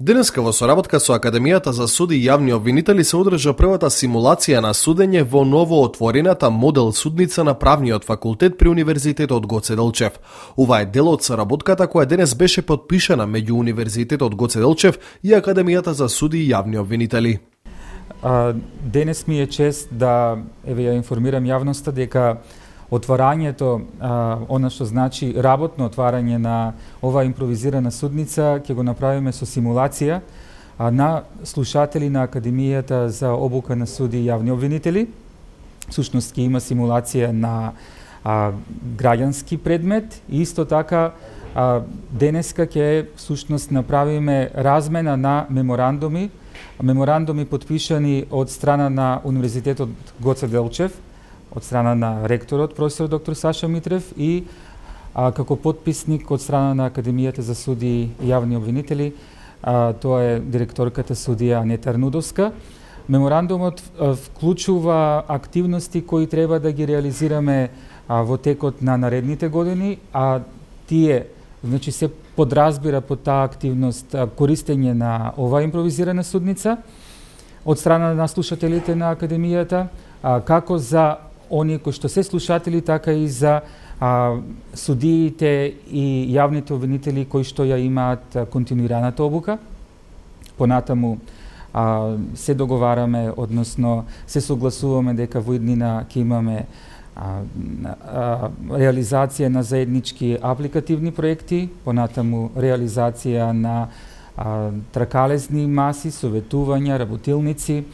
Денеска во соработка со Академијата за суди и јавни обвинители се одржа првата симулација на судење во новоотворената модел судница на Правниот факултет при Универзитетот Гоце Делчев. Ова е дел од соработката која денес беше подпишана меѓу Универзитетот Гоце Делчев и Академијата за суди и јавни обвинители. Денес ми е чест да ја информирам јавноста дека отварањето, она што значи работно отварање на ова импровизирана судница, ќе го направиме со симулација на слушатели на Академијата за обука на суди и јавни обвинители. Всушност ќе има симулација на граѓански предмет и исто така денеска ќе всушност направиме размена на меморандуми подпишани од страна на Универзитетот Гоце Делчев, од страна на ректорот, професор доктор Саша Митрев и како подписник од страна на Академијата за суди и јавни обвинители, тоа е директорката судија Анета Арнудовска. Меморандумот вклучува активности кои треба да ги реализираме во текот на наредните години, а тие значи се подразбира под таа активност користење на оваа импровизирана судница од страна на слушателите на Академијата, како за оние кои што се слушатели, така и за судиите и јавните обвинители кои што ја имаат континуираната обука. Понатаму се договараме, односно се согласуваме дека во иднина ќе имаме реализација на заеднички апликативни проекти, понатаму реализација на тракалезни маси, советувања, работилници,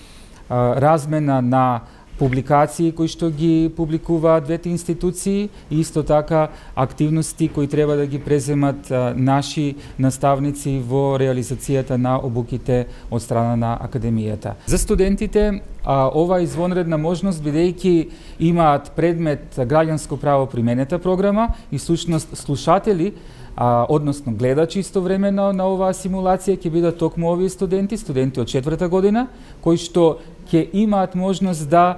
размена на публикации кои што ги публикуваат двете институции и исто така активности кои треба да ги преземат наши наставници во реализацијата на обуките од страна на Академијата. За студентите ова е извонредна можност бидејќи имаат предмет граѓанско право применета програма и всушност слушатели, односно гледачи истовремено на оваа симулација ќе бидат токму овие студенти од 4-та година, кои што ќе имаат можност да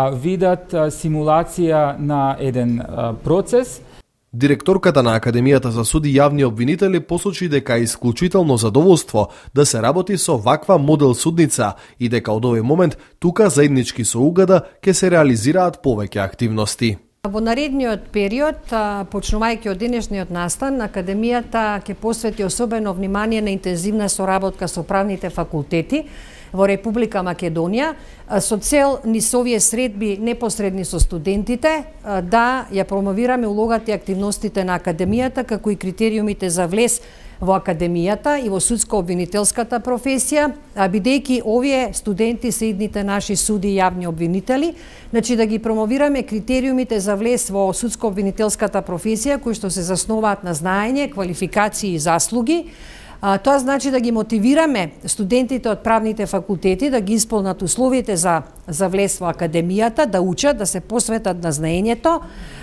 видат симулација на еден процес. Директорката на Академијата за суди и јавни обвинители посочи дека е исклучително задоволство да се работи со ваква модел судница и дека од овој момент тука заеднички со УГД ќе се реализираат повеќе активности. Во наредниот период, почнувајќи од денешниот настан, Академијата ќе посвети особено внимание на интензивна соработка со правните факултети во Република Македонија, со цел низ овие средби непосредни со студентите да ја промовираме улогата и активностите на Академијата, како и критериумите за влез во Академијата и во судско-обвинителската професија, бидејќи овие студенти се идните наши суди и јавни обвинители, значи да ги промовираме критериумите за влез во судско-обвинителската професија, кои што се заснуваат на знаење, квалификации и заслуги. Тоа значи да ги мотивираме студентите од правните факултети да ги исполнат условите за влез во Академијата, да учат, да се посветат на знаењето,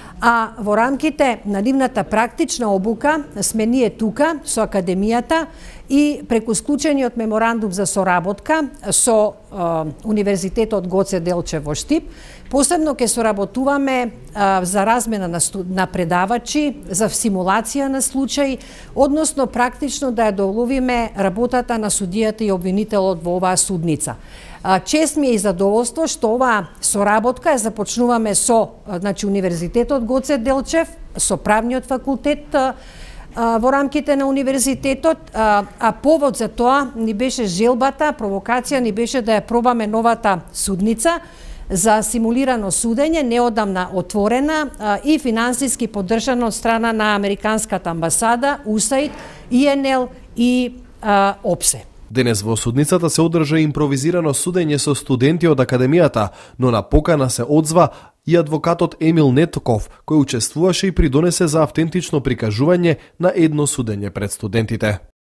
а во рамките на нивната практична обука сме ние тука со Академијата и преку склучениот меморандум за соработка со Универзитетот Гоце Делчев во Штип, посебно ќе соработуваме за размена на предавачи, за симулација на случаи, односно практично да ја доловиме работата на судијата и обвинителот во оваа судница. Чест ми е и задоволство што оваа соработка ја започнуваме со Универзитетот Гоце Делчев, со Правниот факултет во рамките на универзитетот, а повод за тоа ни беше желбата, провокација ни беше да ја пробаме новата судница за симулирано судење, неодамна отворена и финансиски поддржана од страна на Американската амбасада, USAID, ИНЛ и ОПСЕ. Денес во судницата се одржа импровизирано судење со студенти од Академијата, но на покана се одзва и адвокатот Емил Нетоков, кој учествуваше и придонесе за автентично прикажување на едно судење пред студентите.